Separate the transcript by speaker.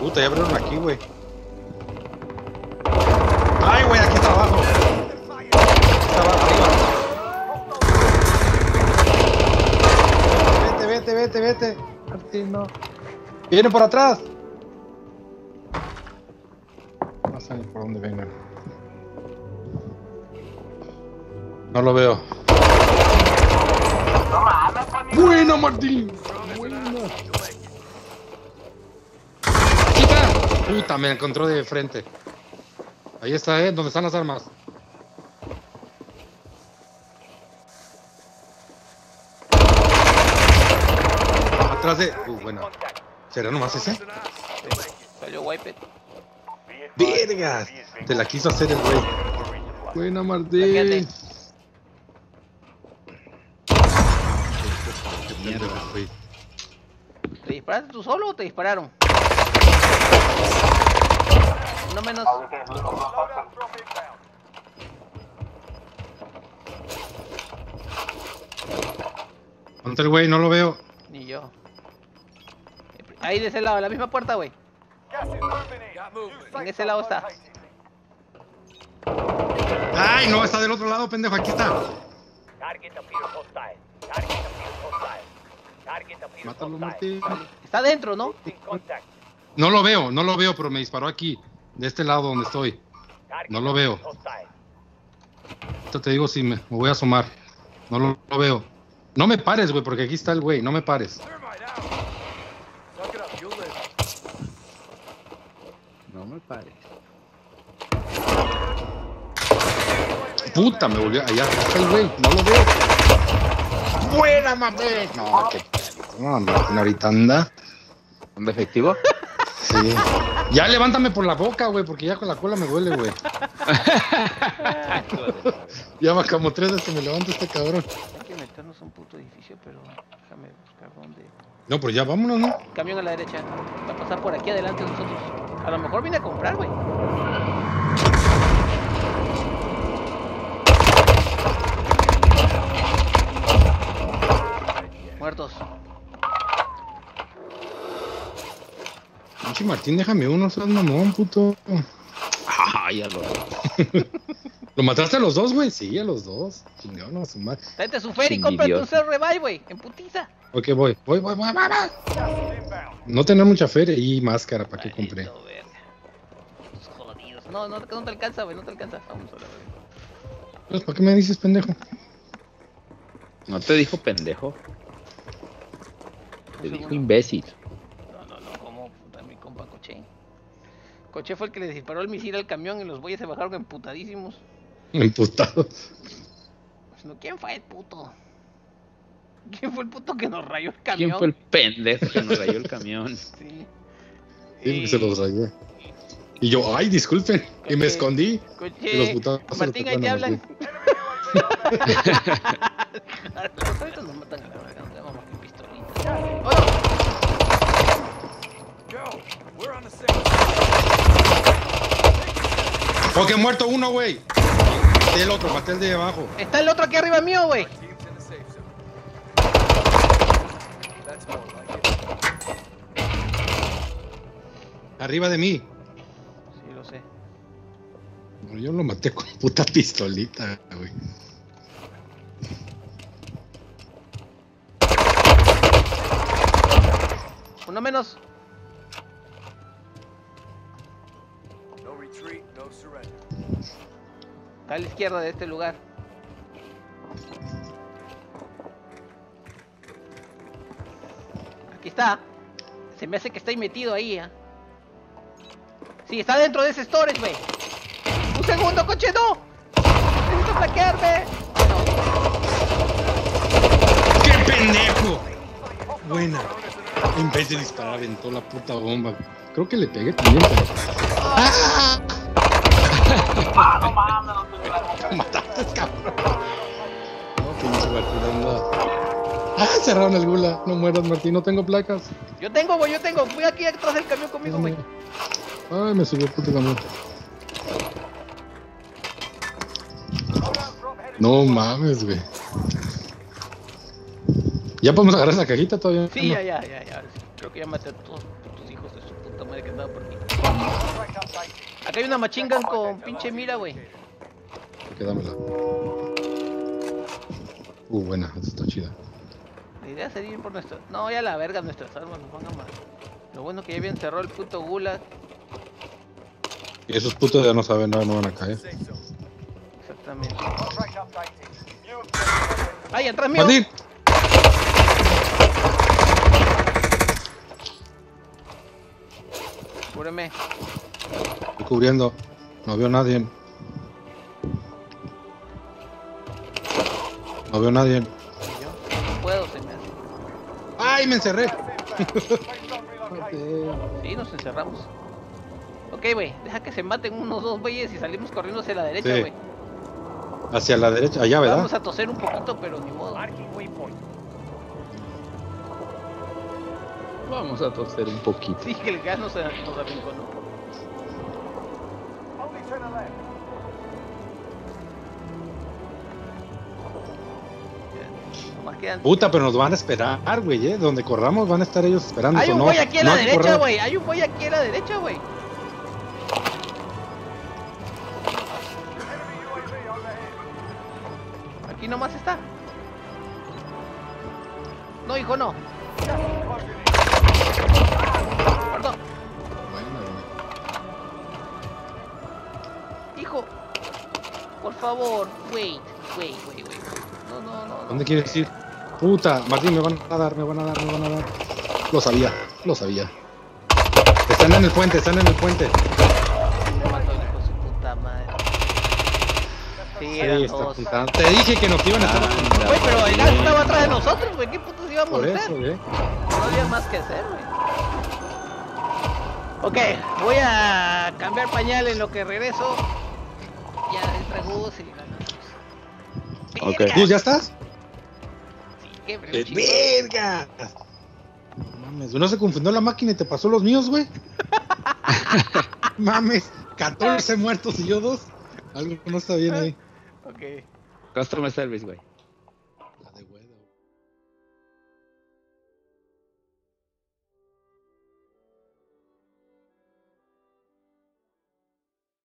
Speaker 1: Puta, ya abrieron aquí, güey. Ay, güey, aquí está abajo. Está abajo, arriba. Vete. Martín, no. Viene por atrás. No sé ni por dónde vengan. No lo veo. Buena, Martín. Buena. ¡Quita! Puta, me encontró de frente. Ahí está, donde están las armas. Atrás de... buena. ¿Será nomás ese?
Speaker 2: Salió Wipe.
Speaker 1: ¡Vergas! Te la quiso hacer el güey. Buena, Martín.
Speaker 2: Quédate.
Speaker 1: Mierda, güey.
Speaker 2: ¿Te disparaste tú solo o te dispararon? No menos.
Speaker 1: ¿Dónde está el güey? No lo veo.
Speaker 2: Ni yo. Ahí de ese lado, la misma puerta, güey. En ese lado está.
Speaker 1: ¡Ay, no! Está del otro lado, pendejo. Aquí está. Mátalo, Martín.
Speaker 2: Está adentro, ¿no?
Speaker 1: No lo veo, pero me disparó aquí. De este lado donde estoy. No lo veo. Esto te digo si me voy a asomar. No lo veo. No me pares, güey, porque aquí está el güey. No me pares.
Speaker 3: No me pares.
Speaker 1: Puta, me volvió. Allá está el güey. No lo veo. ¡Buena, mamé! No, qué pedo. No, Martín, ahorita anda.
Speaker 3: ¿Un efectivo?
Speaker 1: Sí. Ya levántame por la boca, güey, porque ya con la cola me duele, güey. Ya va como 3 veces que me levanta este cabrón.
Speaker 2: Hay que meternos a un puto edificio, pero déjame buscar dónde.
Speaker 1: No, pero ya vámonos, ¿no?
Speaker 2: Camión a la derecha. Va a pasar por aquí adelante de nosotros. A lo mejor viene a comprar, güey. Muertos.
Speaker 1: Pinche Martín, déjame uno, seas mamón, puto.
Speaker 3: Ay, ya lo.
Speaker 1: ¿Lo mataste a los dos, güey? Sí, a los dos. Chingón, a su madre.
Speaker 2: Tráete su fer y cómprate un Cell Revive, güey. En putiza.
Speaker 1: Ok, voy. No tener mucha feria y máscara para que
Speaker 2: Vale,
Speaker 1: compré.
Speaker 2: no, verga. Estos jodidos. No te alcanza, güey. No te alcanza. Vamos a la verga.
Speaker 1: Pues, ¿para qué me dices, pendejo?
Speaker 3: ¿No te dijo pendejo? Te
Speaker 2: Un
Speaker 3: dijo
Speaker 2: segundo.
Speaker 3: imbécil.
Speaker 2: No, como puta, mi compa Coche. Coche fue el que le disparó el misil al camión y los güeyes se bajaron emputadísimos.
Speaker 1: Emputado.
Speaker 2: No, ¿quién fue el puto? ¿Quién fue el puto que nos rayó el
Speaker 3: ¿Quién
Speaker 2: camión?
Speaker 3: fue el pendejo que nos rayó el camión?
Speaker 2: Sí.
Speaker 1: Sí, que se los rayé. Y yo, ay, disculpen. Y me escondí.
Speaker 2: Coche,
Speaker 1: Y los putazos
Speaker 2: Martín,
Speaker 1: le
Speaker 2: ahí te
Speaker 1: tocaron a
Speaker 2: hablan. Los ahorita nos matan a la verga, nos llamamos con pistolita.
Speaker 1: Ok, muerto uno, güey. Maté el otro, maté el de abajo.
Speaker 2: Está el otro aquí arriba mío, güey.
Speaker 1: Arriba de mí.
Speaker 2: Sí, lo sé.
Speaker 1: Bueno, yo lo maté con puta pistolita, güey.
Speaker 2: Uno menos. Está a la izquierda de este lugar. Aquí está. Se me hace que está ahí metido ahí, ¿eh? Sí, está dentro de ese storage, güey. ¡Un segundo, coche, no! ¡Necesito flaquearme!
Speaker 1: ¡Qué pendejo! Buena. En vez de disparar, aventó la puta bomba. Creo que le pegué también, pero... ¡Ah!
Speaker 4: No mames, no te
Speaker 1: Mataste, cabrón. No, pinche Martín, anda. ¡Ah! Cerraron el gula. No mueras, Martín, no tengo placas.
Speaker 2: Yo tengo, güey, yo tengo. Fui aquí atrás del camión conmigo, güey.
Speaker 1: Ay, me subió el puto camión. No mames, güey. ¿Ya podemos agarrar esa cajita todavía?
Speaker 2: Sí,
Speaker 1: No.
Speaker 2: ya. Creo que ya maté a todos tus hijos de su puta madre que andaba por aquí. Acá hay una machine gun con pinche mira, güey.
Speaker 1: Quédamela. Buena, esta está chida.
Speaker 2: La idea sería ir por nuestras... No, ya la verga, nuestras armas nos van a matar. Lo bueno que ya habían cerrado el puto gulag.
Speaker 1: Y esos putos ya no saben nada, no van a caer.
Speaker 2: Exactamente. ¡Ay, atrás mío!
Speaker 1: ¡Martín!
Speaker 2: Cúbreme.
Speaker 1: Estoy cubriendo. No veo a nadie. No veo a nadie.
Speaker 2: ¿Y yo? No puedo, se me hace.
Speaker 1: ¡Ay, me encerré!
Speaker 2: Sí, nos encerramos. Ok, güey, deja que se maten unos dos güeyes y salimos corriendo hacia la derecha,
Speaker 1: Sí.
Speaker 2: güey.
Speaker 1: Hacia la derecha, allá, ¿verdad?
Speaker 2: Vamos a toser un poquito, pero ni modo.
Speaker 3: Vamos a toser un poquito.
Speaker 2: Sí, que el gas nos arrinconó. Nomás quedan...
Speaker 1: Puta, pero nos van a esperar, güey, Donde corramos van a estar ellos esperando.
Speaker 2: Hay un
Speaker 1: no,
Speaker 2: güey aquí a
Speaker 1: no
Speaker 2: la
Speaker 1: hay que
Speaker 2: derecha,
Speaker 1: correr.
Speaker 2: güey. Hay un güey aquí a la derecha, güey. Aquí nomás está. No, hijo, no. Perdón. Hijo. Por favor, wait. No.
Speaker 1: ¿Dónde quieres ir? Puta, Martín, me van a dar. Lo sabía. Están en el puente.
Speaker 2: Me mató el hijo de su puta madre. Sí, eran
Speaker 1: Sí, está
Speaker 2: dos.
Speaker 1: apuntando. Te dije que nos iban a estar apuntando.
Speaker 2: Güey, pero el gas estaba atrás de nosotros, güey. ¿Qué putos íbamos
Speaker 1: Por
Speaker 2: a
Speaker 1: eso,
Speaker 2: hacer? No había más que hacer, güey. Ok, voy a cambiar pañal en lo que regreso. Ya entra Gus y ganamos.
Speaker 3: Ok.
Speaker 2: Verga.
Speaker 1: ¿Gus, ya estás?
Speaker 2: Sí, qué breve,
Speaker 1: ¡Verga! Mames, ¿no se confundió la máquina y te pasó los míos, güey? Mames, 14 muertos y yo 2. Algo no está bien ahí.
Speaker 2: Ok.
Speaker 3: Customer service, güey.